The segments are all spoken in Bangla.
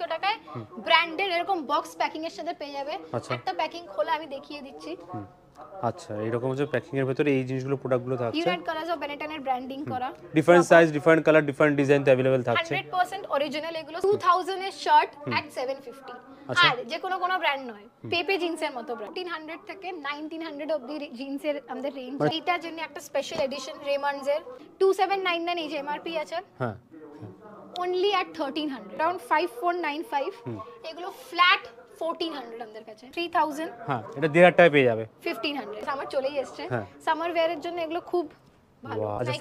টাকায় ব্র্যান্ডের এরকম বক্স প্যাকিং এর সাথে পেয়ে যাবে। একটা প্যাকিং খোলা আমি দেখিয়ে দিচ্ছি। আচ্ছা, এরকম হচ্ছে প্যাকিং এর ভিতরে এই জিনিসগুলো প্রোডাক্টগুলো থাকছে। ইউনাইট কালারস অফ বেনেটনের ব্র্যান্ডিং করা, different size, different colour, different design তে अवेलेबल থাকছে। 100% অরিজিনাল এগুলো। 2000 এর শার্ট এট 750। আর যে কোনো ব্র্যান্ড নয়, পেপে জিন্সের মতো ব্র্যান্ড। 1500 থেকে 1900 অবধি জিন্সের আমাদের রেঞ্জ। এটার জন্য একটা স্পেশাল এডিশন রেমন্ডস এর 2799 এই যে এমআরপি আছে। হ্যাঁ, only at 1300, around 5495। এগুলো ফ্ল্যাট 1400 আমাদের কাছে। 3000। হ্যাঁ, এটা 1500 টাকায় পেয়ে যাবে। 1500 সামার চলেই এসেছে। সামার ওয়্যারের জন্য এগুলো খুব ভালো।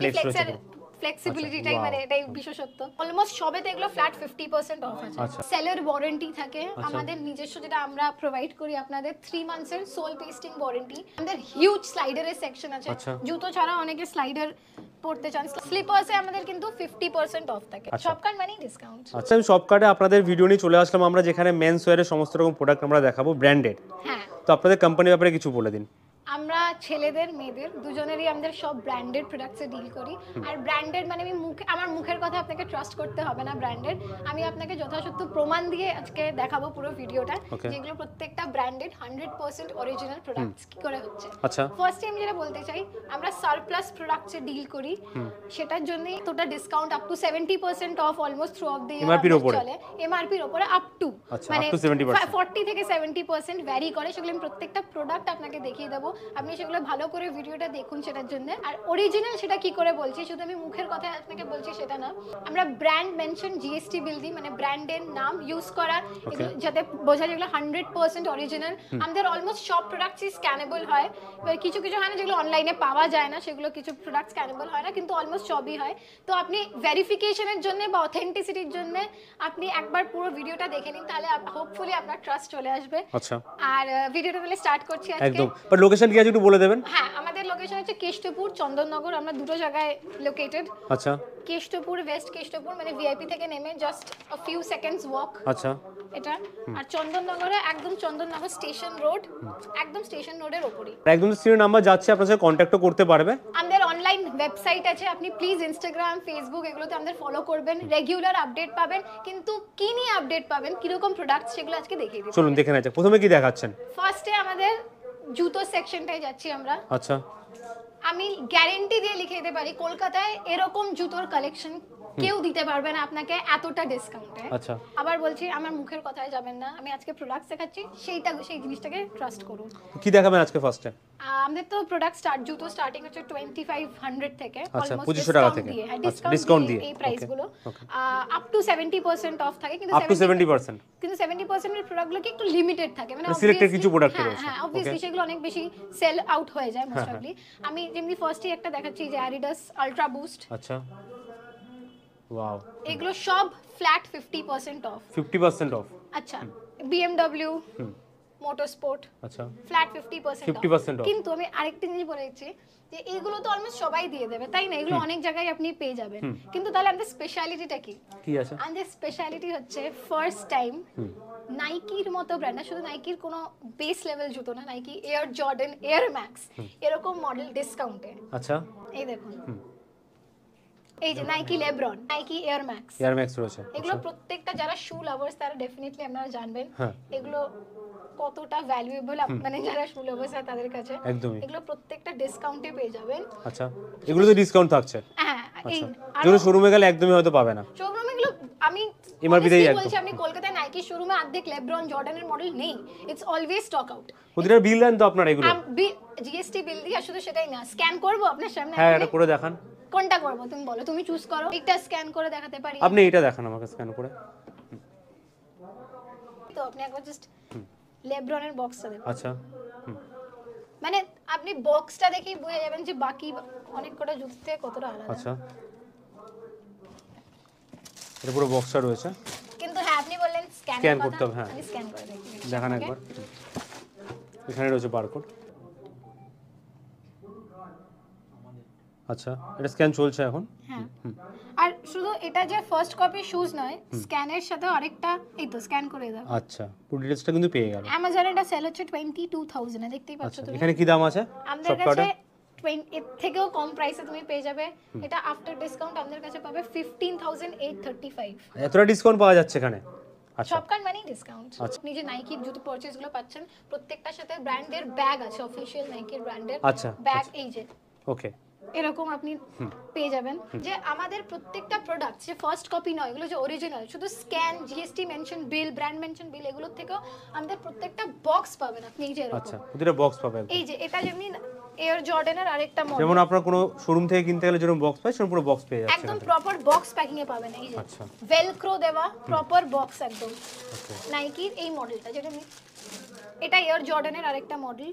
ফ্লেক্সিবিলিটিটাই মানে এটাই বিশেষত্ব। অলমোস্ট সবেতে এগুলো ফ্ল্যাট 50% অফ আছে। সেলার ওয়ারেন্টি থাকে আমাদের নিজস্ব, যেটা আমরা প্রোভাইড করি আপনাদের 3 মান্থস এর সোল পেস্টিং ওয়ারেন্টি। আমাদের হিউজ স্লাইডারের সেকশন আছে। জুতো ছাড়া অনেকে স্লাইডার পড়তে চান। স্লিপারসে আমাদের কিন্তু 50% অফ থাকে। শপকার্ট মানে ডিসকাউন্ট। আচ্ছা, আমি শপকার্টে আপনাদের ভিডিও নিয়ে চলে আসলাম আমরা, যেখানে মেন্স ওয়্যারের সমস্ত রকম প্রোডাক্ট আমরা দেখাবো ব্র্যান্ডেড। হ্যাঁ, তো আপনাদের কোম্পানির ব্যাপারে কিছু বলে দিন। আমরা ছেলেদের মেয়েদের দুজনেরই আমাদের সব ব্র্যান্ডেড প্রোডাক্টসে ডিল করি। আর ব্র্যান্ডেড মানে আমার মুখের কথা আপনাকে ট্রাস্ট করতে হবে না। ব্র্যান্ডেড আমি আপনাকে যথাসত্য প্রমাণ দিয়ে আজকে দেখাবো পুরো ভিডিওটা, যেগুলো প্রত্যেকটা ব্র্যান্ডেড 100% অরিজিনাল প্রোডাক্টস কি করে হচ্ছে। আচ্ছা, ফার্স্ট টাইম যেটা বলতে চাই, আমরা সারপ্লাস প্রোডাক্টসে ডিল করি। সেটার জন্য তোটা discount up to 70% off almost through of the এমআরপির উপরে চলে। এমআরপির উপরে আপ টু মানে 40 থেকে 70% ভ্যারি করে। সেগুলো আমি প্রত্যেকটা প্রোডাক্ট আপনাকে দেখিয়ে দেবো, আপনি সেগুলো ভালো করে ভিডিওটা দেখুন সেটার জন্য। আর অরিজিনাল সেটা কি করে বলছি, শুধু আমি মুখের কথা আপনাকে বলছি সেটা না। আমরা ব্র্যান্ড মেনশন জিএসটি বিল দিই, মানে ব্র্যান্ডের নাম ইউজ করা, যাতে বোঝা যেগুলো 100% অরিজিনাল। আমাদের অলমোস্ট সব প্রোডাক্টসই স্ক্যানেবল হয়। এবার কিছু কিছু হয় না যেগুলো অনলাইনে পাওয়া যায় না, সেগুলো কিছু প্রোডাক্ট স্ক্যানেবল হয় না, কিন্তু অলমোস্ট সবই হয়। তো আপনি ভেরিফিকেশনের জন্য বা অথেন্টিসিটির জন্য আপনি একবার পুরো ভিডিওটা দেখে নিন, তাহলে হোপফুলি আপনার ট্রাস্ট চলে আসবে। আচ্ছা, আর ভিডিওটা তাহলে স্টার্ট করছি আজকে। একদম। বাট লোকেশন কি আছে একটু বলে দেবেন? হ্যাঁ, আমাদের লোকেশন হচ্ছে কেষ্টপুর, চন্দননগর। আমরা দুটো জায়গায় লোকেটেড। আচ্ছা, কেষ্টপুর, ওয়েস্ট কেষ্টপুর, মানে ভিআইপি থেকে নেমে just a few seconds walk. আচ্ছা, এটা। আর চন্দননগরে একদম চন্দননগর স্টেশন রোড, একদম স্টেশন রোডের উপরেই। একদম স্ক্রিনে নাম্বার যাচ্ছে, আপনার সাথে কন্ট্যাক্টও করতে পারবে। আমাদের অনলাইন ওয়েবসাইট আছে, আপনি প্লিজ ইনস্টাগ্রাম, ফেসবুক এগুলোতে আমাদের ফলো করবেন, রেগুলার আপডেট পাবেন। কিন্তু কি নিয়ে আপডেট পাবেন, কিরকম প্রোডাক্ট, সেগুলো আজকে দেখিয়ে দিই। চলুন দেখে নেওয়া যাক। প্রথমে কি দেখাচ্ছেন? ফার্স্টে আমাদের জুতো সেকশনটায় যাচ্ছি আমরা। আচ্ছা, আমি গ্যারেন্টি দিয়ে লিখে দিতে পারি, কলকাতায় এরকম জুতোর কালেকশন কেউ দিতে পারবে না আপনাকে এতটা ডিসকাউন্টে। আচ্ছা, আবার বলছি, আমার মুখের কথায় যাবেন না, আমি আজকে প্রোডাক্ট দেখাচ্ছি, সেই জিনিসটাকে ট্রাস্ট করুন। কি দেখাবেন আজকে ফার্স্টে? আমাদের তো প্রোডাক্ট জুতো স্টার্টিং হচ্ছে 2500 থেকে, আচ্ছা, অলমোস্ট 2500 টাকা থেকে। হ্যাঁ, ডিসকাউন্ট দিয়ে এই প্রাইসগুলো আপ টু 70% অফ থাকে। কিন্তু আপ টু 70%, কিন্তু 70% এর প্রোডাক্টগুলো কি একটু লিমিটেড থাকে, মানে সিলেক্টেড কিছু প্রোডাক্ট রয়েছে। হ্যাঁ, obviously সেগুলো অনেক বেশি সেল আউট হয়ে যায় মোস্ট প্রবাবলি। আমি যেমনি ফার্স্টে একটা দেখাচ্ছি যে অ্যাডিডাস আলট্রা বুস্ট। আচ্ছা, ওয়াও, এগুলো সব ফ্ল্যাট 50% অফ। 50% অফ। আচ্ছা, BMW মোটরস্পোর্ট, আচ্ছা, ফ্ল্যাট 50% অফ। কিন্তু আমি আরেকটা জিনিস বলে দিচ্ছি যে এগুলো তো অলমোস্ট সবাই দিয়ে দেবে, তাই না? এগুলো অনেক জায়গায় আপনি পেয়ে যাবেন, কিন্তু তাহলে আমাদের স্পেশালিটিটা কি? কি আছে? আমাদের স্পেশালিটি হচ্ছে ফার্স্ট টাইম নাইকির মতো ব্র্যান্ড, শুধু নাইকির কোনো বেস লেভেল জুতো না, Nike air Jordan, air max এরকম মডেল ডিসকাউন্টে। আচ্ছা, এই দেখুন, এই যে Nike LeBron, Nike air max রয়েছে। এগুলো প্রত্যেকটা যারা শু লাভার্স তারা ডেফিনেটলি আপনারা জানবেন এগুলো কতটা ভ্যালুয়েবল, মানে যারা শু লাভার্স আছে তাদের কাছে। একদমই, এগুলো প্রত্যেকটা ডিসকাউন্টে পেয়ে যাবেন। আচ্ছা, এগুলোতে ডিসকাউন্ট থাকছে? হ্যাঁ, এই যেগুলো শোরুমে গেলে একদমই হয়তো পাবে না। শোরুমে এগুলো আমি এমআরপি তেই একদম বলছি, আপনি কলকাতায় নাইকি শোরুমে অর্ধেক লেব্রন জর্ডানের মডেল নেই, ইটস অলওয়েজ স্টক আউট। ওদের বিল দেন তো আপনারা এগুলো? জিএসটি বিল দিয়ে, শুধু সেটাই না, স্ক্যান করব আপনার সামনে। হ্যাঁ, এটা করে দেখান। কোনটা করব তুমি বলো, তুমি চুজ করো। এটা স্ক্যান করে দেখাতে পারি? আপনি এটা দেখান আমাকে স্ক্যান করে। তো আপনি একবার জাস্ট লেব্রনের বক্সটা দেখুন। আচ্ছা, মানে আপনি বক্সটা দেখেই বুঝে যাবেন যে বাকি অনেক কটা জুতো থেকে কতটা আলাদা। আচ্ছা, এটা পুরো বক্সটা রয়েছে, কিন্তু হ্যাঁ, আপনি বললেন স্ক্যান করতে হবে। হ্যাঁ, আমি স্ক্যান করে দেখি, দেখান একবার। এখানে রয়েছে বারকোড। আচ্ছা, এটা স্ক্যান চলছে এখন। হ্যাঁ, আর শুধু এটা যে ফার্স্ট কপি শুজ নয়, স্ক্যানের সাথে আরেকটা, এই তো স্ক্যান করে দাও। আচ্ছা, পুরো ডিটেইলসটা কিন্তু পেয়ে গেল। অ্যামাজনে এটা সেল হচ্ছে 22,000 এ, দেখতেই পাচ্ছ তুমি। এখানে কি দাম আছে? আমাদের কাছে 20 এর থেকেও কম প্রাইসে তুমি পেয়ে যাবে। এটা আফটার ডিসকাউন্ট আমাদের কাছে পাবে 15,835। এতটা ডিসকাউন্ট পাওয়া যাচ্ছে এখানে? আচ্ছা শপ কার্ড মানেই ডিসকাউন্ট। আপনি যে নাইকির জুতো পারচেজ গুলো পাচ্ছেন প্রত্যেকটার সাথে ব্র্যান্ডের ব্যাগ আছে, অফিশিয়াল নাইকির ব্র্যান্ডের আচ্ছা ব্যাগ, এই যে ওকে এরকম আপনি পেয়ে যাবেন। যে আমাদের প্রত্যেকটা প্রোডাক্ট যে ফার্স্ট কপি নয়, এগুলো যে অরিজিনাল, শুধু scan, GST mention bill, brand mention bill, এগুলোর থেকেও আমাদের প্রত্যেকটা বক্স পাবেন আপনি। এই যে এরকম আচ্ছা প্রতিটা বক্স পাবেন। এই যে এটা যেমনি এয়ার জর্ডানের আরেকটা মডেল, যেমন আপনারা কোনো শোরুম থেকে কিনতে গেলে যেরকম বক্স পায় সেরকম পুরো বক্স পেয়ে যাচ্ছেন একদম প্রপার বক্স প্যাকিং এ পাবেন। এই যে আচ্ছা ভেলক্রো দেওয়া প্রপার বক্স একদম। ওকে নাইকির এই মডেলটা যেটা এটা এয়ার জর্ডানের আরেকটা মডেল,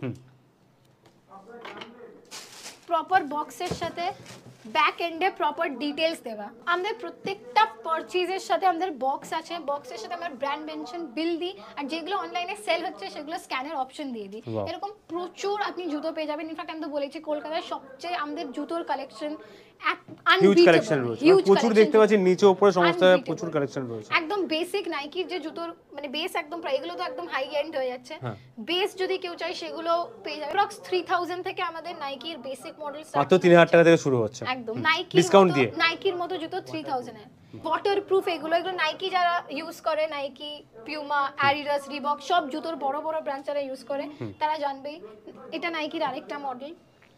প্রপার বক্সের সাথে ব্যাক এন্ডে প্রপার ডিটেইলস দেওয়া। আমাদের প্রত্যেকটা পারচেজের সাথে আমাদের বক্স আছে, বক্সের সাথে আমরা ব্র্যান্ড মেনশন বিল দিই, আর যেগুলো অনলাইনে সেল হচ্ছে সেগুলো স্ক্যানের অপশন দিয়ে দিই। এরকম প্রচুর আপনি জুতো পেয়ে যাবেন। ইনফ্যাক্ট আমি তো বলেছি কলকাতার সবচেয়ে আমাদের জুতোর কালেকশন হিউজ কালেকশন রয়েছে, প্রচুর দেখতে পাচ্ছি নিচে উপরে সমস্ত প্রচুর কালেকশন রয়েছে। একদম বেসিক নাইকির যে জুতোর মানে বেস একদম প্রায়, এগুলো তো একদম হাই এন্ড হয়ে যাচ্ছে। বেস যদি কেউ চায় সেগুলো পেয়ে যাবে। অ্যাপ্রক্স 3000 থেকে আমাদের নাইকির বেসিক মডেল মাত্র 3000 টাকা থেকে শুরু হচ্ছে একদম। নাইকি ডিসকাউন্ট দিয়ে নাইকির মতো জুতো 3000 এ ওয়াটারপ্রুফ। এগুলো নাইকি যারা ইউজ করে, নাইকি, পিউমা, অ্যাডিডাস, রিবক সব জুতোর বড় বড় ব্র্যান্ড যারা ইউজ করে তারা জানবেই। এটা নাইকির আরেকটা মডেল।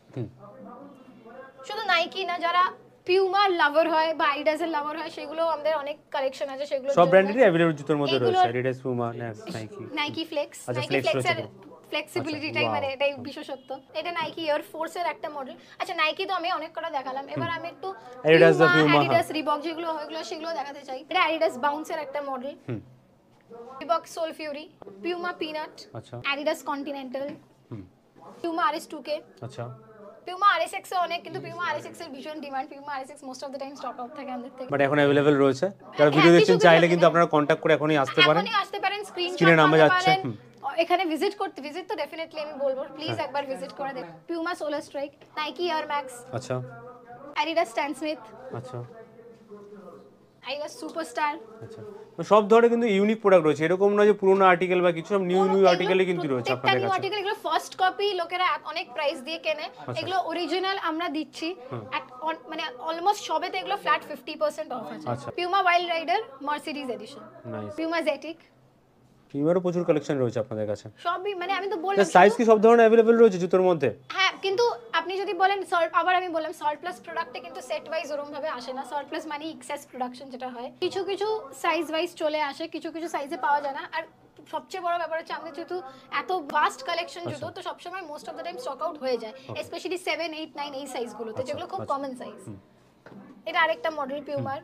শুধু নাইকি না, যারা পিউমার লাভার হয় বা অ্যাডিডাসের লাভার হয় সেগুলো আমাদের অনেক কালেকশন আছে। সেগুলো সব ব্র্যান্ডেরই अवेलेबल জুতোর মধ্যে রয়েছে, Adidas, Puma, Nike, Nike flex. আচ্ছা নাইকি ফ্লেক্সের ফ্লেক্সিবিলিটিটাই মানে এটাই বিশেষত্ব। এটা নাইকি এয়ার ফোর্সের একটা মডেল। আচ্ছা নাইকি তো আমি অনেক কটা দেখালাম, এবার আমি একটু অ্যাডিডাস বা পিউমা, অ্যাডিডাস, রিবক যেগুলো ওগুলো সেগুলো দেখাতে চাই। এটা অ্যাডিডাস বাউন্সের একটা model, Reebok sole fury, Puma পিনাট, আচ্ছা Adidas continental, Puma RS 2K। আচ্ছা পিউমা আরএসএক্স এ অনেক, কিন্তু পিউমা আরএসএক্স এর ভীষণ demand. Puma RSX most of the time stock out থাকে আমাদের থেকে, বাট এখন अवेलेबल রয়েছে। যারা ভিডিও দেখছেন চাইলে কিন্তু আপনারা কন্টাক্ট করে এখনই আসতে পারেন, এখনই আসতে পারেন, স্ক্রিনে নাম্বার যাচ্ছে। এখানে ভিজিট তো ডেফিনেটলি আমি বলবো প্লিজ একবার ভিজিট করে দেখুন। Puma solar strike, Nike air max, আচ্ছা অ্যাডিডাস স্ট্যান স্মিথ, আচ্ছা অ্যাডিডাস সুপারস্টার। আচ্ছা সব ধরনের কিন্তু ইউনিক প্রোডাক্ট রয়েছে, এরকম না যে পুরনো আর্টিকেল বা কিছু, সব নিউ আর্টিকেলই কিন্তু রয়েছে আপনাদের কাছে। আর্টিকেল এগুলো ফার্স্ট কপি লোকেরা অনেক প্রাইস দিয়ে কেনে, এগুলো অরিজিনাল আমরা দিচ্ছি মানে অলমোস্ট সবেতে এগুলো ফ্ল্যাট 50% অফ আছে। Puma wild rider Mercedes edition, Puma জেটিক, পিউমারও প্রচুর কালেকশন রয়েছে আপনাদের কাছে। সবই মানে আমি তো বললাম সাইজ কি সব ধরনের अवेलेबल রয়েছে জুতোর মধ্যে? হ্যাঁ, কিন্তু আপনি যদি বলেন আবার আমি বললাম সল্ট প্লাস প্রোডাক্টে কিন্তু সেট ওয়াইজ ওরকম ভাবে আসে না। সল্ট প্লাস মানে এক্সেস প্রোডাকশন যেটা হয়, কিছু কিছু সাইজ ওয়াইজ চলে আসে, কিছু কিছু সাইজে পাওয়া যায় না। আর সবচেয়ে বড় ব্যাপার হচ্ছে আমাদের যেহেতু এত ভাস্ট কালেকশন জুতো, তো সবসময় most of the time stock out হয়ে যায়, স্পেশালি 7, 8, 9 এই সাইজগুলোতে, যেগুলো খুব কমন সাইজ। এটা আরেকটা মডেল পিউমার,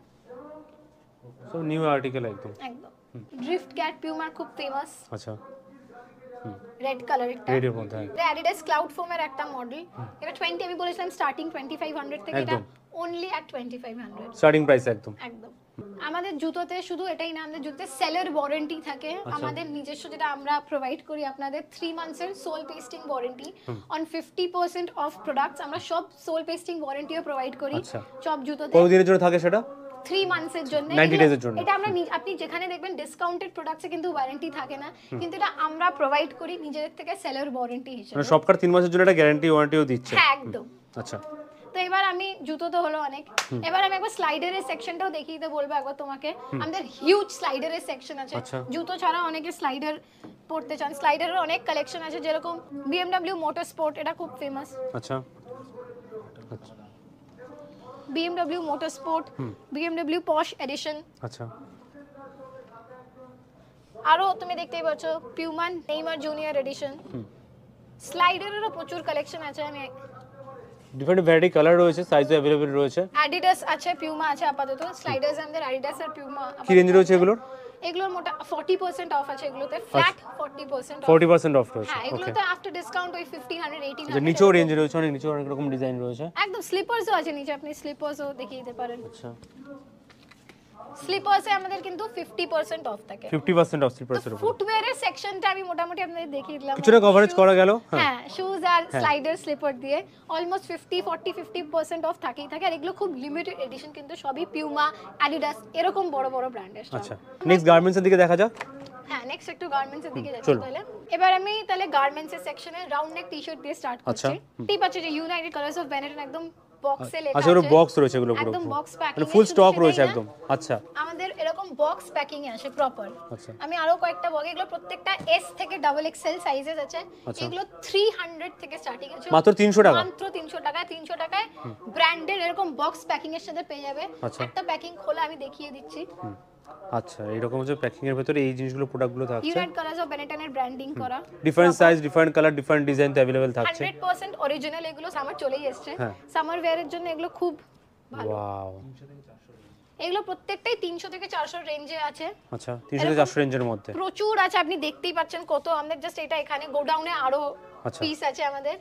সব নিউ আর্টিকেল একদম। ড্রিফট ক্যাট পিউমার খুব ফেমাস। আচ্ছা রেড কালার, এটা রেডের মধ্যে এটা অ্যাডিডাস ক্লাউড ফোমের একটা মডেল। এটা 20 আমি বলেছিলাম স্টার্টিং 2500 থেকে, এটা অনলি এট 2500 স্টার্টিং প্রাইস একদম। আমাদের জুতোতে শুধু এটাই না, আমাদের জুতোতে সেলার ওয়ারেন্টি থাকে। আমাদের নিজস্ব যেটা আমরা প্রোভাইড করি আপনাদের 3 মান্থসের sole pasting warranty on 50% off products. আমরা সব সোল পেস্টিং ওয়ারেন্টিও প্রোভাইড করি সব জুতোতে। কত দিনের জন্য থাকে সেটা? 3 মান্থসের জন্য, 90 ডেজ এর জন্য। এটা আমরা আপনি যেখানে দেখবেন ডিসকাউন্টেড প্রোডাক্টসে কিন্তু ওয়ারেন্টি থাকে না, কিন্তু এটা আমরা প্রোভাইড করি নিজেদের থেকে সেলার ওয়ারেন্টি হিসেবে। মানে সবকার 3 মাসের জন্য একটা গ্যারান্টি ওয়ারেন্টিও দিচ্ছে। হ্যাঁ একদম। আচ্ছা তো এবার আমি জুতো তো হলো অনেক, এবার আমি একবার স্লাইডারের সেকশনটাও দেখিয়ে দিতে বলবো একবার তোমাকে। আমাদের হিউজ স্লাইডারের সেকশন আছে। জুতো ছাড়া অনেকে স্লাইডার পড়তে চান, স্লাইডারের অনেক কালেকশন আছে, যেরকম BMW মোটর স্পোর্ট, এটা খুব ফেমাস। আচ্ছা BMW motor sport, BMW posh edition. আচ্ছা আরো তুমি দেখতেই পাচ্ছ পিউমা নেইমার জুনিয়র এডিশন। স্লাইডারেরও প্রচুর কালেকশন আছে। আমি ডিফারেন্ট ভ্যারাইটি কালার রয়েছে, সাইজও अवेलेबल রয়েছে। অ্যাডিডাস আছে, পিউমা আছে আপাতত। স্লাইডার্স আমাদের অ্যাডিডাস আর পিউমা। কি রেঞ্জ রয়েছে এগুলোর? এগুলোর মোটা 40% অফ আছে, এগুলোতে ফ্ল্যাট 40% অফ। 40% অফ রয়েছে। হ্যাঁ, এগুলোতে আফটার ডিসকাউন্ট ওই 1500 1800। আচ্ছা নিচেও রেঞ্জ রয়েছে, অনেক নিচে অনেক রকম ডিজাইন রয়েছে। একদম স্লিপারসও আছে নিচে, আপনি স্লিপারসও দেখিয়ে দিতে পারেন। আচ্ছা স্লিপারসে আমাদের কিন্তু 50% অফ থাকে। 50% অফ স্লিপারসের উপর। ফুটওয়্যারের সেকশনটা আমি মোটামুটি আপনাদের দেখিয়ে দিলাম। কিছুটা কভারেজ করা গেল। হ্যাঁ, শুজ আর স্লাইডার স্লিপার দিয়ে অলমোস্ট 50% অফ থাকেই থাকে। আর এগুলো খুব লিমিটেড এডিশন, কিন্তু সবই পিউমা, অ্যাডিডাস এরকম বড় বড় ব্র্যান্ডের। আচ্ছা নেক্সট গার্মেন্টসের দিকে দেখা যাক। হ্যাঁ, নেক্সট একটু গার্মেন্টস এর দিকে যাচ্ছি তাহলে। এবার আমি তাহলে গার্মেন্টস এর সেকশনে রাউন্ড নেক টি-শার্ট দিয়ে স্টার্ট করছি। টিপ আছে যে ইউনাইটেড কালার্স অফ বেনেটন, একদম বক্সে লেখা আচ্ছা ওর বক্স রয়েছে এগুলো পুরো একদম বক্স প্যাকিং মানে ফুল স্টক রয়েছে একদম। আচ্ছা আমাদের এরকম বক্স প্যাকিং এ আসে প্রপার। আচ্ছা আমি আরো কয়েকটা বলি, এগুলো প্রত্যেকটা এস থেকে ডাবল এক্সেল সাইজেস আছে। এগুলো 300 থেকে স্টার্টিং আছে, মাত্র 300 টাকা, মাত্র 300 টাকায় ব্র্যান্ডের এরকম বক্স প্যাকিং এর সাথে পেয়ে যাবে। একটা প্যাকিং খোলা আমি দেখিয়ে দিচ্ছি। আচ্ছা এরকম হচ্ছে প্যাকিং এর ভিতরে এই জিনিসগুলো প্রোডাক্টগুলো থাকছে, ইউনাইট কালারস অফ বেনেটনের ব্র্যান্ডিং করা, different size different colour different design তো अवेलेबल থাকছে। 100% অরিজিনাল, এগুলো সামার চলেই এসেছে, সামার ওয়্যারের জন্য এগুলো খুব ভালো। ওয়াও এগুলো প্রত্যেকটাই 300 থেকে 400 রেঞ্জে আছে। আচ্ছা 300 থেকে 400 রেঞ্জের মধ্যে প্রচুর আছে, আপনি দেখতেই পাচ্ছেন কত। আমাদের জাস্ট এটা এখানে গোডাউনে আরো পিস আছে আমাদের।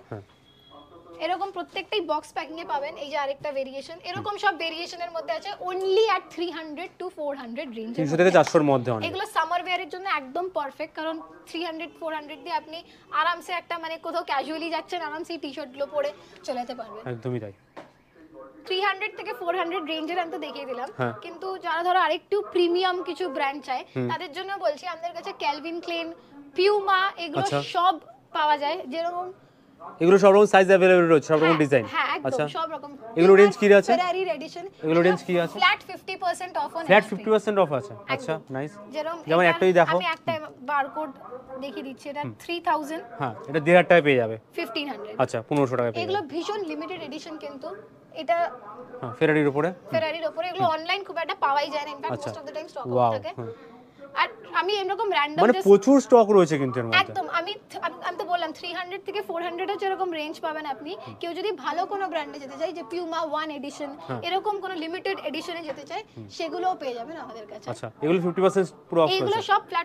এরকম প্রত্যেকটাই বক্স প্যাকিং এ পাবেন। এই যে আরেকটা ভেরিয়েশন, এরকম সব ভেরিয়েশনের মধ্যে আছে অনলি এট 300 টু 400 রেঞ্জ, 300 থেকে 400 এর মধ্যে অনেক। এগুলো সামার ওয়্যারের জন্য একদম পারফেক্ট, কারণ 300 400 দিয়ে আপনি আরামসে একটা মানে কোথাও ক্যাজুয়ালি যাচ্ছেন, আরামসে এই টি-শার্ট গুলো পরে চলে যেতে পারবেন। একদমই তাই। 300 থেকে 400 রেঞ্জের আমি তো দেখিয়ে দিলাম, কিন্তু যারা ধরো আরেকটু প্রিমিয়াম কিছু ব্র্যান্ড চায় তাদের জন্য বলছি আমাদের কাছে ক্যালভিন ক্লেন, পিউমা এগুলো সব পাওয়া যায়। যেরকম এগুলো সব রকম সাইজ अवेलेबल রয়েছে, সব রকম ডিজাইন। হ্যাঁ একদম সব রকম। এগুলো রেঞ্জ কি আছে? ফেরারি এডিশন, এগুলো রেঞ্জ কি আছে? Flat 50% off on flat 50% off আছে। আচ্ছা নাইস। যেমন একটাই দেখো, আমি একটা বারকোড দেখিয়ে দিচ্ছি, এটা 3000। হ্যাঁ এটা 1500 টাকায় পেয়ে যাবে। 1500 আচ্ছা 1500 টাকায় পেয়ে যাবে। এগুলো ভীষণ লিমিটেড এডিশন, কিন্তু এটা হ্যাঁ ফেরারির উপরে, ফেরারির উপরে। এগুলো অনলাইন খুব একটা পাওয়াই যায় না, in fact most of the time stock out থাকে। আর আমি এরকম র‍্যান্ডম মানে প্রচুর স্টক রয়েছে কিন্তু এর মধ্যে। একদম আমি তো বললাম 300 থেকে 400 এর যেরকম রেঞ্জ পাবেন আপনি। কেউ যদি ভালো কোনো ব্র্যান্ডে যেতে চায়, যে পিউমা 1 এডিশন এরকম কোনো লিমিটেড এডিশনে যেতে চায়, সেগুলোও পেয়ে যাবেন আমাদের কাছে। আচ্ছা এগুলো 50% পুরো অফ আছে। এগুলো সব ফ্ল্যাট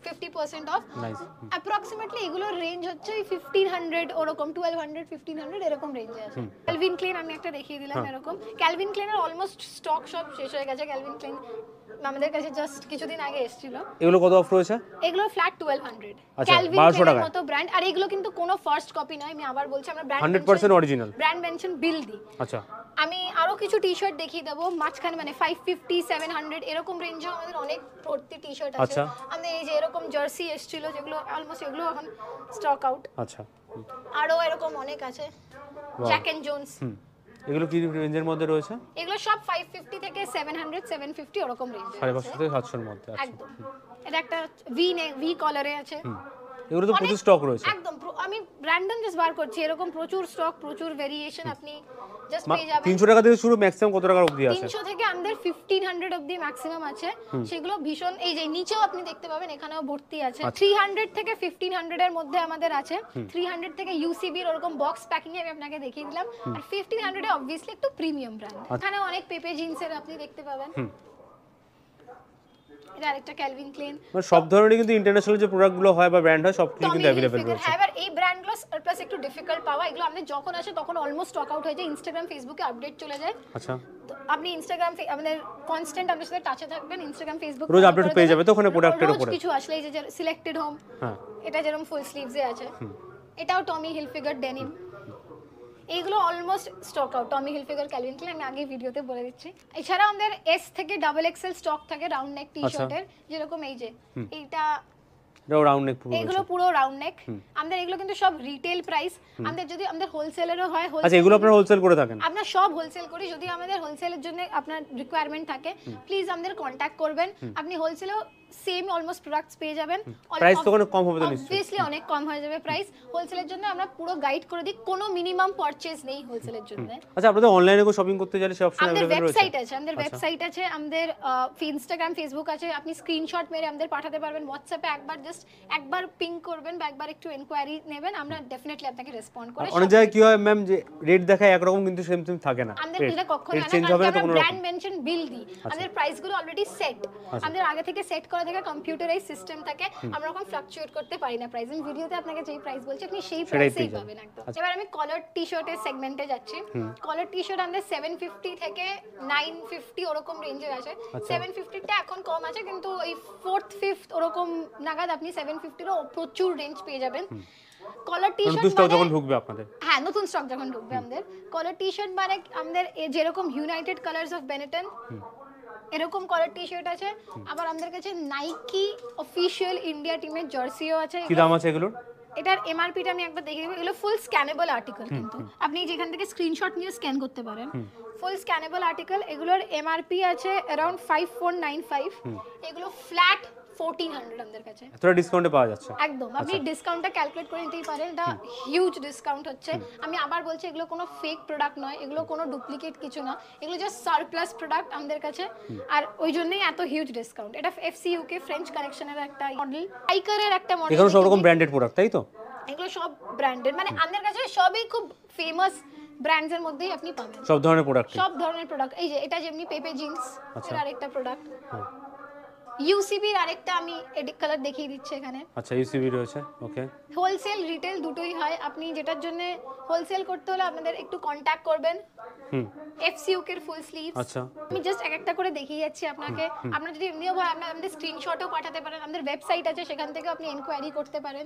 50% অফ। নাইস। অ্যাপ্রক্সিমেটলি এগুলোর রেঞ্জ হচ্ছে 1500 ওরকম, 1200 1500 এরকম রেঞ্জে আছে। ক্যালভিন ক্লেন আমি একটা দেখিয়ে দিলাম এরকম। ক্যালভিন ক্লেনের অলমোস্ট স্টক সব শেষ হয়ে গেছে। ক্যালভিন ক্লেন আমাদের কাছে জাস্ট কিছুদিন আগে এসেছিল। এগুলো কত অফ রয়েছে? এগুলো ফ্ল্যাট 1200। আচ্ছা 1200 টাকা মতো ব্র্যান্ড। আর এগুলো কিন্তু কোনো ফার্স্ট কপি নয়, আমি আবার বলছি, আমরা brand 100% original brand mention bill দিই। আচ্ছা আমি আরো কিছু টি-শার্ট দেখিয়ে দেবো মাঝখানে, মানে 550 700 এরকম রেঞ্জেও আমাদের অনেক ভর্তি টি-শার্ট আছে। আমাদের এই যে এরকম জার্সি এসেছিল, যেগুলো অলমোস্ট এগুলো এখন স্টক আউট। আচ্ছা আরো এরকম অনেক আছে। জ্যাক এন্ড জোনস, এগুলো কি রেঞ্জের মধ্যে রয়েছে? এগুলো সব 550 থেকে 700 750 ওরকম রেঞ্জ, 550 থেকে 700 এর মধ্যে। আচ্ছা একদম। এটা একটা ভি কলারে আছে। এগুলো তো প্রচুর স্টক রয়েছে একদম। আমি র‍্যান্ডম জাস্ট বার করছি, এরকম প্রচুর স্টক, প্রচুর ভেরিয়েশন আপনি জাস্ট পেয়ে যাবেন। 300 টাকা থেকে শুরু, ম্যাক্সিমাম কত টাকা অবধি আছে? 300 থেকে আমাদের 1500 অবধি ম্যাক্সিমাম আছে। সেগুলো ভীষণ, এই যে নিচেও আপনি দেখতে পাবেন, এখানেও ভর্তি আছে। 300 থেকে 1500 এর মধ্যে আমাদের আছে। 300 থেকে ইউসিবি এর ওরকম বক্স প্যাকিং এ আমি আপনাকে দেখিয়ে দিলাম। আর 1500 এ অবভিয়াসলি একটু প্রিমিয়াম ব্র্যান্ড। এখানে অনেক পেপে জিন্সের আপনি দেখতে পাবেন। এটা আরেকটা ক্যালভিন ক্লেন। মানে সব ধরনের কিন্তু ইন্টারন্যাশনাল যে প্রোডাক্টগুলো হয় বা ব্র্যান্ড হয় সব কিছু কিন্তু अवेलेबल রয়েছে। হ্যাঁ, এবার এই ব্র্যান্ডগুলো প্লাস একটু ডিফিকাল্ট পাওয়া। এগুলো আমাদের যখন আসে তখন অলমোস্ট স্টক আউট হয়ে যায়, ইনস্টাগ্রাম ফেসবুকে আপডেট চলে যায়। আচ্ছা তো আপনি ইনস্টাগ্রাম আমাদের কনস্ট্যান্ট আমাদের সাথে টাচে থাকবেন, ইনস্টাগ্রাম ফেসবুক রোজ আপডেট পেয়ে যাবে তো ওখানে প্রোডাক্টের উপরে। কিছু আসলে এই যে সিলেক্টেড হোম, হ্যাঁ এটা যেরকম ফুল স্লিভসে আছে, এটাও টমি হিলফিগার ডেনিম। এইগুলো almost stock out. Tommy Hilfiger, Calvin Klein আমি আগে ভিডিওতে বলে দিচ্ছি। এছাড়া আমাদের এস থেকে ডাবল এক্সেল স্টক থাকে রাউন্ড নেক টি-শার্টের, যেরকম এই যে এইটা, এটাও রাউন্ড নেক পুরো। এগুলো পুরো রাউন্ড নেক। আমাদের এগুলো কিন্তু সব রিটেল প্রাইস। আমাদের যদি আমাদের হোলসেলেরও হয়, আচ্ছা এগুলো আপনারা হোলসেল করে থাকেন? আমরা সব হোলসেল করি। যদি আমাদের হোলসেলের জন্য আপনার রিকোয়ারমেন্ট থাকে, প্লিজ আমাদের কন্টাক্ট করবেন। আপনি হোলসেলেও সেম অলমোস্ট প্রোডাক্টস পেয়ে যাবেন। প্রাইস তো কোনো কম হবে তো নিশ্চয়ই? অবভিয়াসলি অনেক কম হয়ে যাবে প্রাইস। হোলসেলের জন্য আমরা পুরো গাইড করে দিই, কোনো মিনিমাম পারচেজ নেই হোলসেলের জন্য। আচ্ছা আপনাদের অনলাইনে কো শপিং করতে গেলে সব অপশন আমাদের अवेलेबल রয়েছে? ওয়েবসাইট আছে, আমাদের ওয়েবসাইট আছে, আমাদের ইনস্টাগ্রাম ফেসবুক আছে। আপনি স্ক্রিনশট মেরে আমাদের পাঠাতে পারবেন হোয়াটসঅ্যাপে। একবার পিং করবেন বা একবার একটু এনকোয়ারি নেবেন, আমরা ডেফিনেটলি আপনাকে রেসপন্ড করে। অনেক জায়গায় কি হয় ম্যাম, যে রেট দেখায় একরকম কিন্তু সেম থাকে না। আমাদের এটা কখনো না, চেঞ্জ হবে না তো কোনো রকম? ব্র্যান্ড মেনশন বিল দিই। আমাদের প্রাইসগুলো অলরেডি সেট, আমাদের আগে থেকে সেট করা থাকে, কম্পিউটারাইজ সিস্টেম থাকে। আমরা কখনো ফ্লাকচুয়েট করতে পারি না প্রাইস। আমি ভিডিওতে আপনাকে যেই প্রাইস বলছি আপনি সেই প্রাইসেই পাবেন একদম। এবার আমি কলার টি-শার্টের সেগমেন্টে যাচ্ছি। কলার টি-শার্ট আমাদের 750 থেকে 950 ওরকম রেঞ্জের আছে। 750 টা এখন কম আছে, কিন্তু এই 4th 5th ওরকম নাগাদ আপনি 750 এরও প্রচুর রেঞ্জ পেয়ে যাবেন। কলার টি-শার্ট নতুন স্টক যখন ঢুকবে আপনাদের? হ্যাঁ, নতুন স্টক যখন ঢুকবে আমাদের। কলার টি-শার্ট মানে আমাদের যেরকম ইউনাইটেড কালার্স অফ বেনেটন এরকম কলার টি-শার্ট আছে। আবার আমাদের কাছে নাইকি অফিশিয়াল ইন্ডিয়া টিমের জার্সিও আছে। কি দাম আছে এগুলোর? এটার এমআরপিটা আমি একবার দেখিয়ে দেবো। এগুলো ফুল স্ক্যানেবল আর্টিকেল, কিন্তু আপনি যেখান থেকে স্ক্রিনশট নিয়ে স্ক্যান করতে পারেন। ফুল স্ক্যানেবল আর্টিকেল, এগুলোর এমআরপি আছে অ্যারাউন্ড 5495, এগুলো ফ্ল্যাট 1400 আমাদের কাছে। এতটা ডিসকাউন্টে পাওয়া যাচ্ছে? একদম, আপনি ডিসকাউন্টটা ক্যালকুলেট করে নিতেই পারেন, এটা হিউজ ডিসকাউন্ট হচ্ছে। আমি আবার বলছি, এগুলো কোনো ফেক প্রোডাক্ট নয়, এগুলো কোনো ডুপ্লিকেট কিছু না, এগুলো জাস্ট সারপ্লাস প্রোডাক্ট আমাদের কাছে, আর ওই জন্যই এত হিউজ ডিসকাউন্ট। এটা এফসিইউকে ফ্রেঞ্চ কানেকশনের একটা মডেল, আইকারের একটা মডেল। এখানে সব রকম ব্র্যান্ডেড প্রোডাক্ট, তাই তো? এগুলো সব ব্র্যান্ডেড, মানে আমাদের কাছে সবই খুব ফেমাস ব্র্যান্ডস এর মধ্যেই আপনি পাবেন সব ধরনের প্রোডাক্ট। সব ধরনের প্রোডাক্ট। এই যে এটা যেমনি পেপে জিন্স, এর আরেকটা প্রোডাক্ট। ইউসিবি এর আরেকটা আমি এডিট কালার দেখিয়ে দিচ্ছি এখানে। আচ্ছা, ইউসিবি রয়েছে, ওকে। হোলসেল রিটেল দুটোই হয়, আপনি যেটার জন্য হোলসেল করতে হলে আপনাদের একটু কন্টাক্ট করবেন। এফসিইউকে এর ফুল স্লিভস। আচ্ছা, আমি জাস্ট এক একটা করে দেখিয়ে যাচ্ছি আপনাকে। আপনারা যদি এমনিও হয়, আপনারা আমাদের স্ক্রিনশটও পাঠাতে পারেন, আমাদের ওয়েবসাইট আছে, সেখান থেকে আপনি এনকোয়ারি করতে পারেন।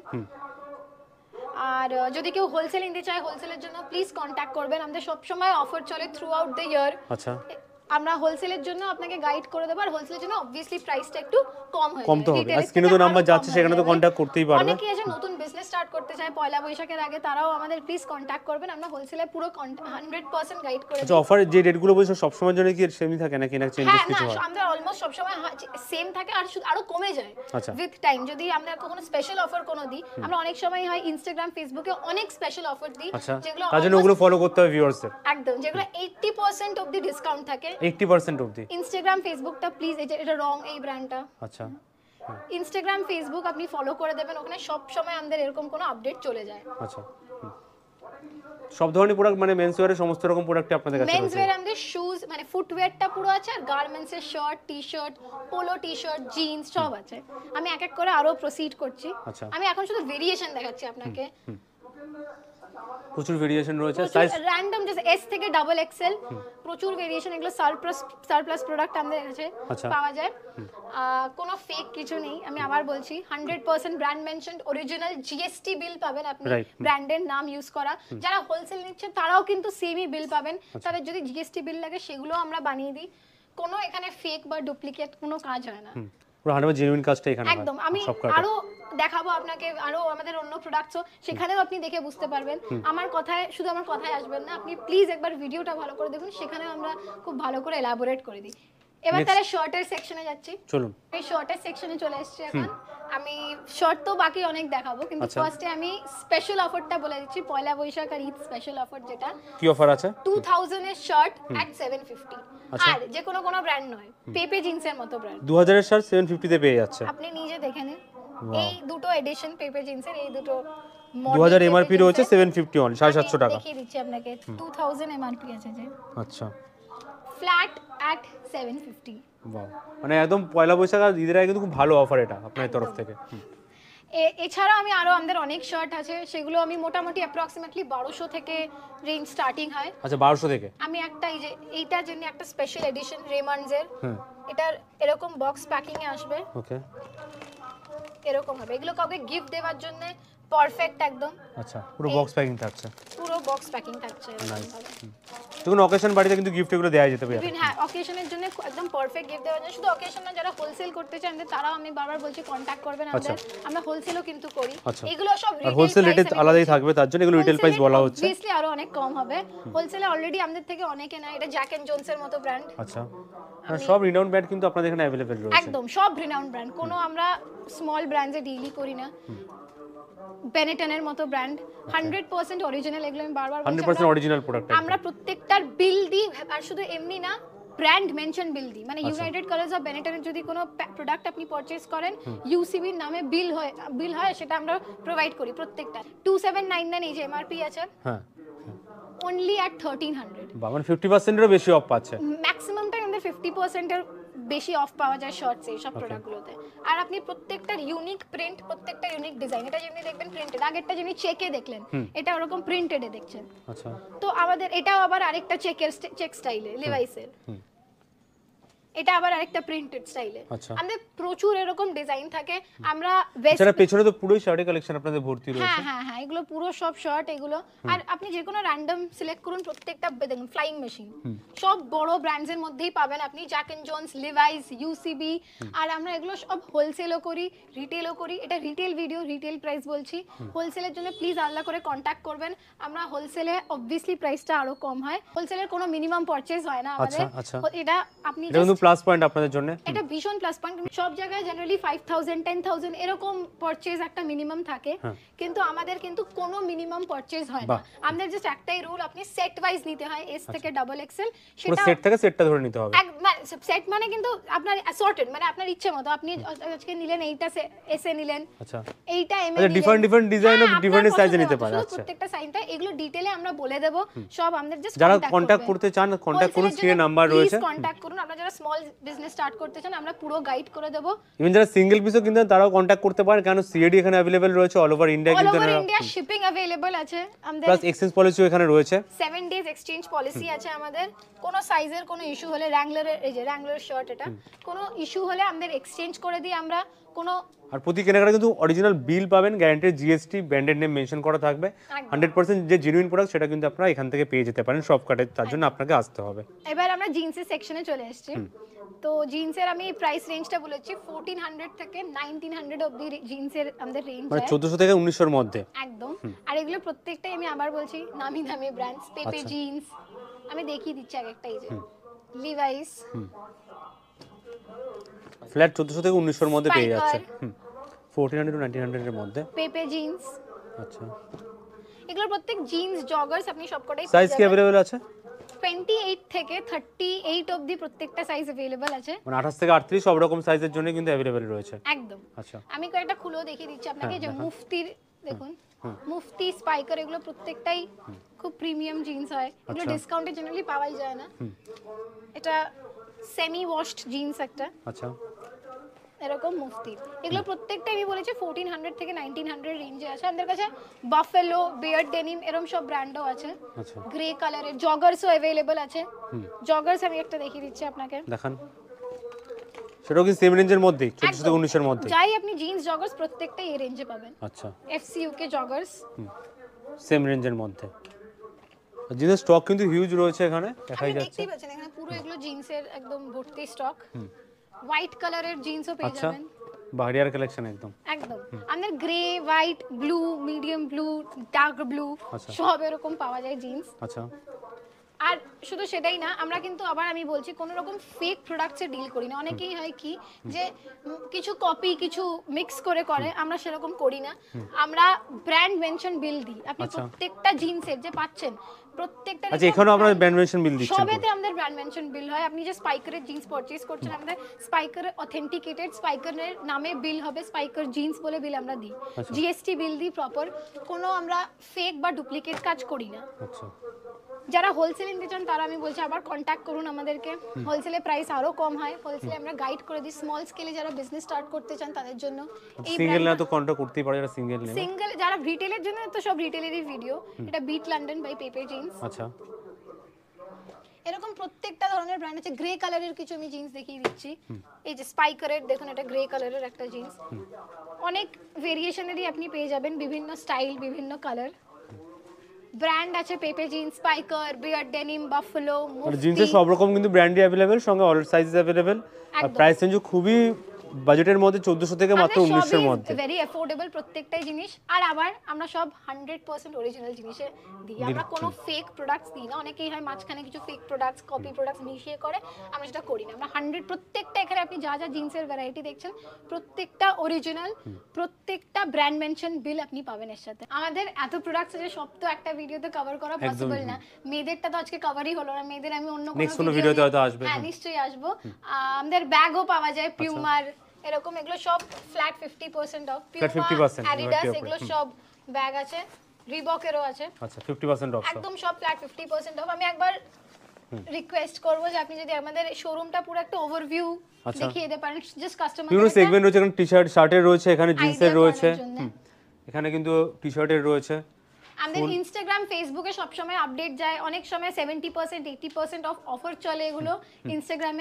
আর যদি কেউ হোলসেল নিতে চায়, হোলসেলের জন্য প্লিজ কন্টাক্ট করবেন। আমাদের সবসময় অফার চলে থ্রু আউট দ্য ইয়ার। আচ্ছা, আমরা হোলসেলের জন্য আপনাকে গাইড করে দেব, আর হোলসেলের জন্য অবভিয়াসলি প্রাইসটা একটু কম হয়, কম তো হবে। আর স্ক্রিনে তো নাম্বার যাচ্ছে, সেখানে তো কন্টাক্ট করতেই পারবে। অনেকেই আছে নতুন বিজনেস স্টার্ট করতে চায় পয়লা বৈশাখের আগে, তারাও আমাদের প্লিজ কন্টাক্ট করবেন। আমরা হোলসেলে পুরো 100% গাইড করে দেব। আচ্ছা, অফার যে রেটগুলো বলছো সব সময়ের জন্য কি সেমই থাকে নাকি না চেঞ্জেস কিছু হয়? হ্যাঁ, আমরা অলমোস্ট সব সময় সেম থাকে, আর আরো কমে যায় আচ্ছা, উইথ টাইম। যদি আমরা কোনো স্পেশাল অফার কোনো দিই, আমরা অনেক সময় হয় ইনস্টাগ্রাম ফেসবুকে অনেক স্পেশাল অফার দিই, যেগুলো তার জন্য ওগুলো ফলো করতে হবে ভিউয়ার্সদের। একদম, যেগুলো 80% অবধি ডিসকাউন্ট থাকে। 80% অবধি? ইনস্টাগ্রাম ফেসবুকটা প্লিজ, এটা রং, এই ব্র্যান্ডটা। আচ্ছা, ইনস্টাগ্রাম ফেসবুক আপনি ফলো করে দেবেন, ওখানে সব সময় আমাদের এরকম কোনো আপডেট চলে যায়। আচ্ছা, সব ধরনের প্রোডাক্ট, মানে মেন্স ওয়্যারের সমস্ত রকম প্রোডাক্ট আপনাদের কাছে আছে? মেন্স ওয়্যার আমাদের শুজ, মানে ফুটওয়্যারটা পুরো আছে, আর গার্মেন্টস এর shirt, T-shirt, polo T-shirt, jeans সব আছে। আমি এক এক করে আরো প্রসিড করছি। আমি এখন শুধু ভেরিয়েশন দেখাচ্ছি আপনাকে। প্রচুর ভেরিয়েশন রয়েছে, সাইজ র‍্যান্ডম, জাস্ট এস থেকে ডাবল এক্সেল, প্রচুর ভেরিয়েশন। এগুলো সারপ্লাস প্রোডাক্ট আমাদের কাছে পাওয়া যায়, কোনো ফেক কিছু নেই। আমি আবার বলছি, 100% brand mentioned, original GST bill পাবেন আপনি, ব্র্যান্ডের নাম ইউজ করা। যারা হোলসেল নিচ্ছে তারাও কিন্তু সেমই বিল পাবেন, তাদের যদি জিএসটি বিল লাগে সেগুলো আমরা বানিয়ে দিই। কোনো এখানে ফেক বা ডুপ্লিকেট কোনো কাজ হয় না, পুরো 100% জেনুইন কাজটা এখানে হয়। একদম। আমি আরো দেখাবো আপনাকে, আরো আমাদের অন্য প্রোডাক্টসও, সেখানেও আপনি দেখে বুঝতে পারবেন। আমার কথায় আসবেন না, আপনি প্লিজ একবার ভিডিওটা ভালো করে দেখুন, সেখানে আমরা খুব ভালো করে এলাবোরেট করে দিই। এবার তাহলে শর্টের সেকশনে যাচ্ছি, চলুন। এই শর্টের সেকশনে চলে এসেছি এখন। আমি শর্ট তো বাকি অনেক দেখাবো, কিন্তু ফার্স্টে আমি স্পেশাল অফারটা বলে দিচ্ছি, পয়লা বৈশাখ আর ঈদ স্পেশাল অফার। যেটা কি অফার আছে? 2000 এর শার্ট এট 750, আর যে কোনো ব্র্যান্ড নয়, পেপে জিন্সের মতো ব্র্যান্ড। 2000 এর শার্ট 750 তে পেয়ে যাচ্ছে, আপনি নিজে দেখে নিন। এই দুটো এডিশন পেপে জিন্সের, এই দুটো 2000 এমআরপি রয়েছে, 750 অন 750 টাকা। দেখিয়ে দিচ্ছি আপনাকে, 2000 এমআরপি আছে যে। আচ্ছা, ফ্ল্যাট এট 750। বাহ, মানে একদম পয়লা বৈশাখ আর ঈদের আগে কিন্তু খুব ভালো অফার এটা আপনাদের তরফ থেকে। এছাড়া আমি আরো আমাদের অনেক শার্ট আছে, সেগুলো আমি মোটামুটি অ্যাপ্রক্সিমেটলি 1200 থেকে রেঞ্জ স্টার্টিং হয়। আচ্ছা, 1200 থেকে। আমি একটা এই যে এইটার জন্য একটা স্পেশাল এডিশন রেমন্ডস এর, এটার এরকম বক্স প্যাকিং এ আসবে। ওকে, এরকম হবে। এগুলো কাউকে গিফট দেওয়ার জন্য পারফেক্ট একদম। আচ্ছা, পুরো বক্স প্যাকিং থাকছে, পুরো বক্স প্যাকিং থাকছে। দেখুন, অকেশন বাড়িতে কিন্তু গিফট এগুলো দেওয়া যেতে পারে। হ্যাঁ, অকেশনের জন্য একদম পারফেক্ট গিফট দেওয়ার জন্য। শুধু অকেশন না, যারা হোলসেল করতে চান তারাও আমি বারবার বলছি কন্টাক্ট করবেন আমাদের, আমরা হোলসেলও কিন্তু করি। এগুলো সব রিটেল, আর হোলসেল রেটে আলাদাই থাকবে, তার জন্য এগুলো রিটেল প্রাইস বলা হচ্ছে। অবভিয়াসলি আরো অনেক কম হবে, হোলসেলে অলরেডি আমাদের থেকে অনেকে না। এটা জ্যাক এন্ড জোনস এর মতো ব্র্যান্ড। আচ্ছা, সব রিনাউন্ড ব্র্যান্ড কিন্তু আপনাদের এখানে अवेलेबल রয়েছে, একদম সব রিনাউন্ড ব্র্যান্ড, কোনো আমরা স্মল ব্র্যান্ডসে ডিলই করি না। বেনেটনের মতো ব্র্যান্ড 100% অরিজিনাল, এগুলো আমি বারবার বলছি, 100% অরিজিনাল প্রোডাক্ট। আমরা প্রত্যেকটার বিল দিই, আর শুধু এমনি না, ব্র্যান্ড মেনশন বিল দিই। মানে ইউনাইটেড কালার্স অফ বেনেটনের যদি কোনো প্রোডাক্ট আপনি পারচেজ করেন, ইউসিবির নামে বিল হয়, সেটা আমরা প্রোভাইড করি প্রত্যেকটা। 2799 এই যে এমআরপি আছে, হ্যাঁ, অনলি এট 1300। বাবা, মানে 50% এরও বেশি অফ পাচ্ছে। ম্যাক্সিমামটাই আমাদের 50% এর বেশি অফ পাওয়া যায় শর্টস এই সব প্রোডাক্টগুলোতে। আর আপনি প্রত্যেকটার ইউনিক প্রিন্ট, প্রত্যেকটা ইউনিক ডিজাইন। এটা যেমনি দেখবেন প্রিন্টেড, আগেরটা যেমনি চেকে দেখলেন, এটা ওরকম প্রিন্টেডে দেখছেন। আচ্ছা, তো আমাদের এটাও আবার আরেকটা চেক স্টাইলে, লিভাইসের। এটা আবার আরেকটা প্রিন্টেড স্টাইলে। আচ্ছা। আমাদের প্রচুর এরকম ডিজাইন থাকে। আমরা বেস্ট এছাড়া পেছনে তো পুরোই শার্টের কালেকশন আপনাদের ভর্তি রয়েছে। হ্যাঁ হ্যাঁ হ্যাঁ, এগুলো পুরো সব শর্ট এগুলো। আর আপনি যে কোনো র্যান্ডম সিলেক্ট করুন, প্রত্যেকটা দেখুন ফ্লাইং মেশিন, সব বড় ব্র্যান্ডস এর মধ্যেই পাবেন আপনি, Jack and Jones, Levi's, UCB. আর আমরা এগুলো সব হোলসেলও করি, রিটেলও করি। এটা রিটেল ভিডিও, রিটেল প্রাইস বলছি। হোলসেলের জন্য প্লিজ আলাদা করে কন্ট্যাক্ট করবেন। আমরা হোলসেলে অবভিয়াসলি প্রাইসটা আরো কম হয়, হোলসেলের কোনো মিনিমাম পারচেজ হয় না আমাদের। আচ্ছা। এটা আপনি এটা কিন্তু প্লাস পয়েন্ট আপনাদের জন্য। এটা ভীষণ প্লাস পয়েন্ট। সব জায়গায় জেনারেলি 5000 10000 এরকম পারচেজ একটা মিনিমাম থাকে, কিন্তু আমাদের কিন্তু কোনো মিনিমাম পারচেজ হয় না। আমাদের জাস্ট একটাই রুল, আপনি সেট ওয়াইজ নিতে হয়, এস থেকে ডাবল এক্সেল। সেটা সেট থেকে সেটটা ধরে নিতে হবে। সেট মানে কিন্তু আপনার অ্যাসর্টেড, মানে আপনার ইচ্ছে মতো আপনি আজকে নিলেন এইটা এস এ নিলেন, আচ্ছা এইটা এম এ আচ্ছা, ডিফারেন্ট ডিজাইন অফ ডিফারেন্ট সাইজে নিতে পারে। আচ্ছা, প্রত্যেকটা সাইজটা এগুলো ডিটেইলে আমরা বলে দেব সব। আমাদের জাস্ট যারা কন্টাক্ট করতে চান কন্টাক্ট করুন, স্ক্রিনে নাম্বার রয়েছে, কন্টাক্ট করুন। আপনারা যারা স্মল বিজনেস স্টার্ট করতে চান আমরা পুরো গাইড করে দেব। ইভেন যারা সিঙ্গেল পিসও কিনতেন তারাও কন্টাক্ট করতে পারেন, কারণ সিএডি এখানে अवेलेबल রয়েছে, অল ওভার ইন্ডিয়া অল কিন্তু ওভার ইন্ডিয়া শিপিং अवेलेबल আছে আমাদের, প্লাস এক্সচেঞ্জ পলিসিও এখানে রয়েছে। 7 ডেজ এক্সচেঞ্জ পলিসি আছে আমাদের। কোনো সাইজের কোনো ইস্যু হলে, র্যাঙ্গলারের এই যে র্যাঙ্গলার শার্ট, এটা কোনো ইস্যু হলে আমাদের এক্সচেঞ্জ করে দিই আমরা। কোনো আর প্রতি কেনাকাটা কিন্তু অরিজিনাল বিল পাবেন, guaranteed GST, branded name mention করা থাকবে। 100% যে জেনুইন প্রোডাক্ট সেটা কিন্তু আপনারা এখান থেকে পেয়ে যেতে পারেন সব কাটে, তার জন্য আপনাকে আসতে হবে। এবার আমরা জিন্সের সেকশনে চলে এসেছি। তো জিন্সের আমি প্রাইস রেঞ্জটা বলেছি 1400 থেকে 1900 অবধি জিন্সের আমাদের রেঞ্জ মানে আছে, 1400 থেকে 1900 এর মধ্যে একদম। আর এগুলো প্রত্যেকটাই আমি আবার বলছি নামি দামি ব্র্যান্ডস। পেপে জিন্স আমি দেখিয়ে দিচ্ছি এক একটা, এই যে লিভাইস ফ্ল্যাট 1400 থেকে 1900 এর মধ্যে পেয়ে যাচ্ছে। 1400 টু 1900 এর মধ্যে পেপে জিন্স। আচ্ছা, এগুলো প্রত্যেক জিন্স জগার্স আপনি সবকটাই সাইজ কি अवेलेबल আছে? 28 থেকে 38 অবধি প্রত্যেকটা সাইজ अवेलेबल আছে। মানে 28 থেকে 38 সব রকম সাইজের জন্য কিন্তু अवेलेबल রয়েছে। একদম। আচ্ছা, আমি কয়েকটা খুলেও দেখিয়ে দিচ্ছি আপনাকে, যে মুফতির দেখুন, মুফতি, স্পাইকার, এগুলো প্রত্যেকটাই খুব প্রিমিয়াম জিন্স হয়। এগুলো ডিসকাউন্টে জেনারেলি পাওয়াই যায় না। এটা সেমি ওয়াশড জিন্স একটা, আচ্ছা এরকম মুফতি। এগুলো প্রত্যেকটা আমি বলেছি 1400 থেকে 1900 রেঞ্জে আছে। আমাদের কাছে বাফেলো, বিয়ার্ড ডেনিম এরকম সব ব্র্যান্ডও আছে। আচ্ছা, গ্রে কালারের জগার্সও अवेलेबल আছে। জগার্স আমি একটা দেখিয়ে দিচ্ছি আপনাকে, দেখান। সেটাও কি সেম রেঞ্জের মধ্যেই, 1400 থেকে 1900 এর মধ্যে? যাই আপনি জিন্স জগার্স প্রত্যেকটাই এই রেঞ্জে পাবেন। আচ্ছা, এফসিইউকে জগার্স সেম রেঞ্জের মধ্যে। জিন্সের স্টক কিন্তু হিউজ রয়েছে এখানে, দেখাই আপনি যাচ্ছে। দেখতেই পাচ্ছেন এখানে পুরো এগুলো জিন্সের একদম ভর্তি স্টক। হোয়াইট কালারের জিন্সও পেয়ে আচ্ছা, যাবেন, বাহারিয়ার কালেকশন একদম। একদম। আমাদের grey, white, blue, medium blue, dark blue সব এরকম পাওয়া যায় জিন্স। আচ্ছা, আর শুধু সেটাই না, আমরা কিন্তু আবার আমি বলছি কোনো রকম ফেক প্রোডাক্টসে ডিল করি না। অনেকেই হয় কি যে কিছু কপি কিছু মিক্স করে করে, আমরা সেরকম করি না। আমরা ব্র্যান্ড মেনশন বিল দিই। আপনি প্রত্যেকটা জিন্সের যে পাচ্ছেন প্রত্যেকটা, আচ্ছা এখানেও আপনারা ব্র্যান্ড মেনশন বিল দিচ্ছেন? সবেতে আমাদের ব্র্যান্ড মেনশন বিল হয়। আপনি যে স্পাইকারের জিন্স পারচেজ করছেন, আমাদের স্পাইকার অথেন্টিকেটেড স্পাইকারের নামে বিল হবে, স্পাইকার জিন্স বলে বিল আমরা দিই, জিএসটি বিল দিই প্রপার। কোনো আমরা ফেক বা ডুপ্লিকেট কাজ করি না। আচ্ছা, যারা হোলসেল নিতে চান তারা আমি বলছি আবার কন্ট্যাক্ট করুন আমাদেরকে। হোলসেলে প্রাইস আরো কম হয়, হোলসেলে আমরা গাইড করে দিই। স্মল স্কেলে যারা বিজনেস স্টার্ট করতে চান তাদের জন্য এই সিঙ্গেল না তো কন্ট্যাক্ট করতেই পারে, যারা সিঙ্গেল নেবে। সিঙ্গেল যারা রিটেলের জন্য তো সব রিটেলেরই ভিডিও। এটা beat London by Pepe jeans. আচ্ছা, এরকম প্রত্যেকটা ধরনের ব্র্যান্ড আছে। গ্রে কালারের কিছু আমি জিন্স দেখিয়ে দিচ্ছি, এই যে স্পাইকারের দেখুন, এটা গ্রে কালারের একটা জিন্স। অনেক ভেরিয়েশনেরই আপনি পেয়ে যাবেন, বিভিন্ন স্টাইল, বিভিন্ন কালার। ব্র্যান্ড আছে Pepe jeans, Spykar, beard denim, buffalo, আর জিন্সের সব রকম কিন্তু ব্র্যান্ডই अवेलेबल, সঙ্গে অল সাইজেস अवेलेबल। আর প্রাইস রেঞ্জও খুবই বাজেটের মধ্যে, 1400 থেকে মাত্র 1900 এর মধ্যে, ভেরি অ্যাফোর্ডেবল প্রত্যেকটাই জিনিস। আর আবার আমরা সব 100% অরিজিনাল জিনিসে দিই, আমরা কোনো ফেক প্রোডাক্টস দিই না। অনেকেই হয় মাঝখানে কিছু ফেক প্রোডাক্টস, কপি প্রোডাক্টস মিশিয়ে করে, আমরা সেটা করি না। আমরা 100 প্রত্যেকটা, এখানে আপনি যা যা জিন্সের ভ্যারাইটি দেখছেন প্রত্যেকটা অরিজিনাল, প্রত্যেকটা ব্র্যান্ড মেনশন বিল আপনি পাবেন এর সাথে। আমাদের এত প্রোডাক্টস আছে, সব তো একটা ভিডিওতে কভার করা পসিবল না। মেয়েদেরটা তো আজকে কভারই হলো না, মেয়েদের আমি অন্য কোনো ভিডিওতে হয়তো আসবে। হ্যাঁ নিশ্চয়ই আসবো। আমাদের ব্যাগও পাওয়া যায়, পিউমার এরকম, এগুলো সব ফ্ল্যাট 50% অফ। পিউমা, অ্যাডিডাস এগুলো সব ব্যাগ আছে, রিবকেরও আছে। আচ্ছা, 50% অফ, একদম সব ফ্ল্যাট 50% অফ। আমি একবার রিকোয়েস্ট করব যে আপনি যদি আমাদের শোরুমটা পুরো একটা ওভারভিউ দেখিয়ে দিতে পারেন, জাস্ট কাস্টমার বিভিন্ন সেগমেন্ট রয়েছে, এখানে টি-শার্ট, শার্টের রয়েছে, এখানে জিন্সের রয়েছে, এখানে কিন্তু টি-শার্টের রয়েছে। আমাদের ইনস্টাগ্রাম, ফেসবুকে সব সময় আপডেট যায়। অনেক সময় 70% 80% অফ অফার চলে এগুলো ইনস্টাগ্রামে।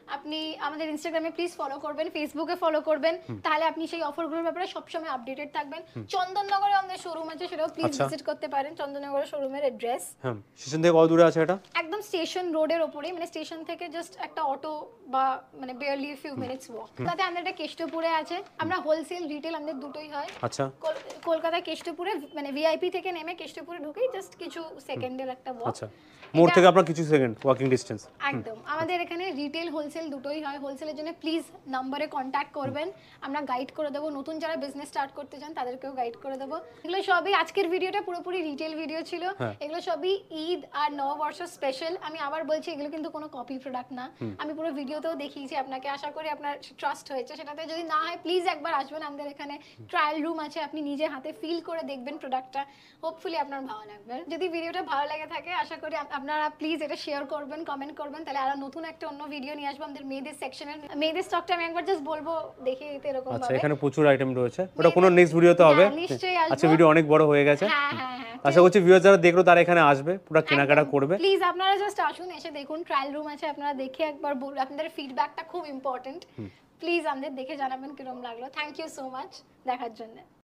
আপনি আমাদের ইনস্টাগ্রামে প্লিজ ফলো করবেন, ফেসবুকে ফলো করবেন, তাহলে আপনি সেই অফারগুলোর ব্যাপারে সবসময় আপডেটেড থাকবেন। চন্দননগরে আমাদের শোরুম আছে, সেটাও প্লিজ ভিজিট করতে পারেন। চন্দননগরের শোরুমের অ্যাড্রেস, হ্যাঁ, স্টেশন থেকে কত দূরে আছে এটা? একদম স্টেশন রোডের ওপরেই, মানে স্টেশন থেকে জাস্ট একটা অটো বা মানে বারলি ফিউ মিনিটস ওয়াক। তাতে আমাদের একটা কেষ্টপুরে আছে, আমরা হোলসেল রিটেল আমাদের দুটোই হয়। আচ্ছা, কলকাতা কেষ্টপুরে মানে ভিআইপি থেকে নেমে কেষ্টপুরে ঢুকেই জাস্ট কিছু সেকেন্ডের একটা ওয়াক। আচ্ছা, মোড় থেকে আপনার কিছু সেকেন্ড ওয়াকিং ডিসটেন্স। একদম, আমাদের এখানে রিটেল হোলসেল দুটোই হয়। হোলসেলের জন্য প্লিজ নাম্বারে কন্ট্যাক্ট করবেন, আমরা গাইড করে দেবো। নতুন যারা বিজনেস স্টার্ট করতে চান তাদেরকেও গাইড করে দেবো। এগুলো সবই, আজকের ভিডিওটা পুরোপুরি রিটেল ভিডিও ছিল। এগুলো সবই ঈদ আর নববর্ষ স্পেশাল। আমি আবার বলছি, এগুলো কিন্তু কোনো কপি প্রোডাক্ট না। আমি পুরো ভিডিওতেও দেখিয়েছি আপনাকে, আশা করি আপনার ট্রাস্ট হয়েছে। সেটাতে যদি না হয় প্লিজ একবার আসবেন, আমাদের এখানে ট্রায়াল রুম আছে, আপনি নিজে হাতে ফিল করে দেখবেন প্রোডাক্টটা, হোপফুলি আপনার ভালো লাগবে। যদি ভিডিওটা ভালো লাগে থাকে, আশা করি আপনারা প্লিজ এটা শেয়ার করবেন, কমেন্ট করবেন, তাহলে আরো নতুন একটা অন্য ভিডিও নিয়ে আসবো আমাদের মেয়েদের সেকশনের। মেয়েদের স্টকটা আমি একবার জাস্ট বলবো, দেখিয়ে দিতে এরকম আচ্ছা, ভাবে। এখানে প্রচুর আইটেম রয়েছে, ওটা কোনো নেক্সট ভিডিওতে হবে। নিশ্চয়ই আসবো। আচ্ছা, ভিডিও অনেক বড় হয়ে গেছে। হ্যাঁ হ্যাঁ হ্যাঁ, আশা করছি ভিউয়ার যারা দেখলো তারা এখানে আসবে, পুরো কেনাকাটা করবে। প্লিজ আপনারা জাস্ট আসুন, এসে দেখুন, ট্রায়াল রুম আছে, আপনারা দেখে একবার বলুন। আপনাদের ফিডব্যাকটা খুব ইম্পর্টেন্ট। প্লিজ আমাদের দেখে জানাবেন কিরকম লাগলো। থ্যাংক ইউ সো মাচ দেখার জন্য।